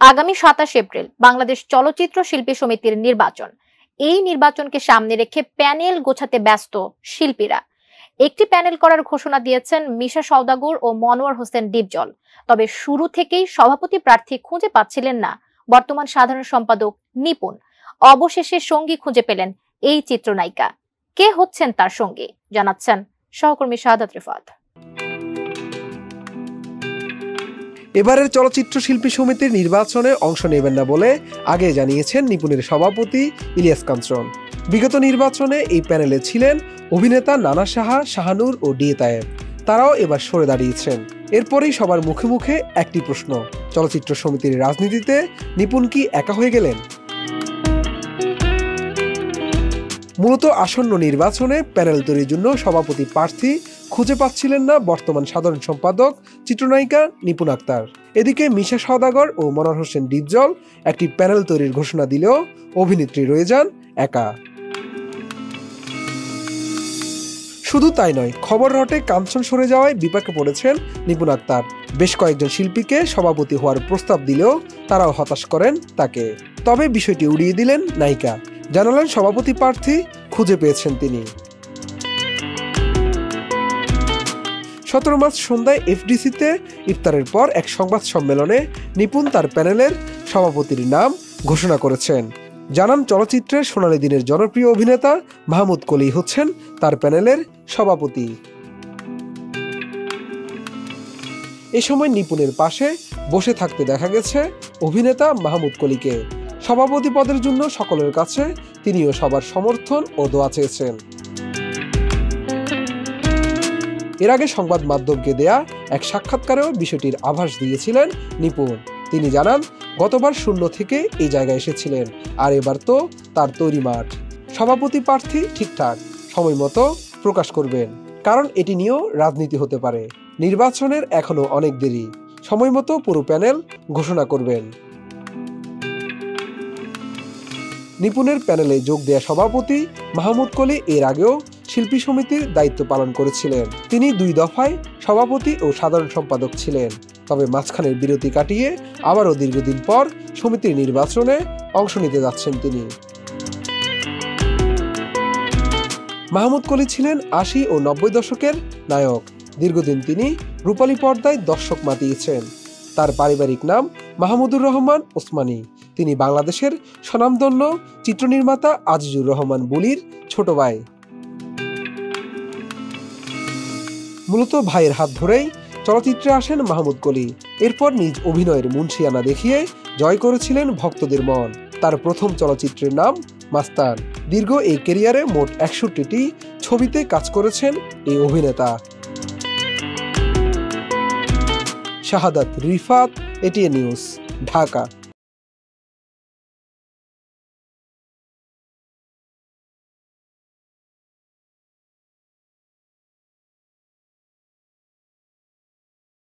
আগামী 27 এপ্রিল বাংলাদেশ চলচ্চিত্র শিল্পী সমিতির নির্বাচন। এই নির্বাচনকে সামনে রেখে প্যানেল গোছাতে ব্যস্ত শিল্পীরা। একটি প্যানেল করার ঘোষণা দিয়েছেন মিশা সওদাগর ও মনোয়ার হোসেন ডিপজল। তবে শুরু থেকেই সভাপতি প্রার্থী খুঁজে পাচ্ছিলেন না বর্তমান সাধারণ সম্পাদক নিপুণ। অবশেষে সঙ্গী খুঁজে পেলেন এই চিত্রনায়িকা। কে হচ্ছেন তার সঙ্গী জানাচ্ছেন সহকর্মী শাহাদাত রিফাত। এবারের চলচ্চিত্র শিল্পী সমিতির নির্বাচনে অংশ নেবেন না বলে আগে জানিয়েছেন নিপুণের সভাপতি ইলিয়াস কাঞ্চন। বিগত নির্বাচনে এই প্যানেলে ছিলেন অভিনেতা নানা সাহা, শাহানুর ও ডি তায়েব। তারাও এবার সরে দাঁড়িয়েছেন। এরপরেই সবার মুখে মুখে একটি প্রশ্ন, চলচ্চিত্র সমিতির রাজনীতিতে নিপুণ কি একা হয়ে গেলেন? মূলত আসন্ন নির্বাচনে প্যানেল তৈরির জন্য সভাপতি প্রার্থী খুঁজে পাচ্ছিলেন না বর্তমান সাধারণ সম্পাদক চিত্রনায়িকা নিপুণ আক্তার। এদিকে মিশা সওদাগর ও মনোয়ার হোসেন ডিপজল একটি প্যানেল তৈরির ঘোষণা দিলেও অভিনেত্রী রয়ে যান একা। শুধু তাই নয়, খবর রটে কাঞ্চন সরে যাওয়ায় বিপাকে পড়েছেন নিপুণ আক্তার। বেশ কয়েকজন শিল্পীকে সভাপতি হওয়ার প্রস্তাব দিলেও তারাও হতাশ করেন তাকে। তবে বিষয়টি উড়িয়ে দিলেন নায়িকা, জানালেন সভাপতি প্রার্থী খুঁজে পেয়েছেন তিনি। 17 মার্চ সন্ধ্যায় এফডিসিতে ইফতারের পর এক সংবাদ সম্মেলনে নিপুণ তার প্যানেলের সভাপতির নাম ঘোষণা করেছেন। জানান, চলচ্চিত্রের সোনালী দিনের জনপ্রিয় অভিনেতা মাহমুদ কলি হচ্ছেন তার প্যানেলের সভাপতি। এ সময় নিপুণের পাশে বসে থাকতে দেখা গেছে অভিনেতা মাহমুদ কলিকে। সভাপতি পদের জন্য সকলের কাছে তিনিও সবার সমর্থন ও দোয়া চেয়েছেন। এর আগে সংবাদ মাধ্যমকে দেয়া এক সাক্ষাৎকারেও বিষয়টির আভাস দিয়েছিলেন নিপুণ। তিনি জানান, গতবার শূন্য থেকে এই জায়গায় এসেছিলেন, আর এবার তো তার তৈরি মাঠ। সভাপতি প্রার্থী ঠিকঠাক সময় মতো প্রকাশ করবেন, কারণ এটি নিয়েও রাজনীতি হতে পারে। নির্বাচনের এখনো অনেক দেরি, সময় মতো পুরো প্যানেল ঘোষণা করবেন। নিপুণের প্যানেলে যোগ দেয়া সভাপতি মাহমুদ কলি এর আগেও শিল্পী সমিতির দায়িত্ব পালন করেছিলেন। তিনি 2 দফায় সভাপতি ও সাধারণ সম্পাদক ছিলেন। তবে মাঝখানের বিরতি কাটিয়ে আবারও দীর্ঘদিন পর সমিতির নির্বাচনে অংশ নিতে যাচ্ছেন তিনি। মাহমুদ কলি ছিলেন 80 ও 90 দশকের নায়ক। দীর্ঘদিন তিনি রূপালী পর্দায় দর্শক মাতিয়েছেন। তার পারিবারিক নাম মাহমুদুর রহমান ওসমানী। তিনি বাংলাদেশের স্বনামধন্য চিত্রনির্মাতা আজিজুর রহমান বুলির ছোট ভাই। মূলত ভাইয়ের হাত ধরেই চলচ্চিত্রে আসেন মাহমুদ কলি। এরপর নিজ অভিনয়ের মুন্সিয়ানা দেখিয়ে জয় করেছিলেন ভক্তদের মন। তার প্রথম চলচ্চিত্রের নাম মাস্তান। দীর্ঘ এই ক্যারিয়ারে মোট 61টি ছবিতে কাজ করেছেন এই অভিনেতা। Shahadat Rifat, ATN news, Dhaka.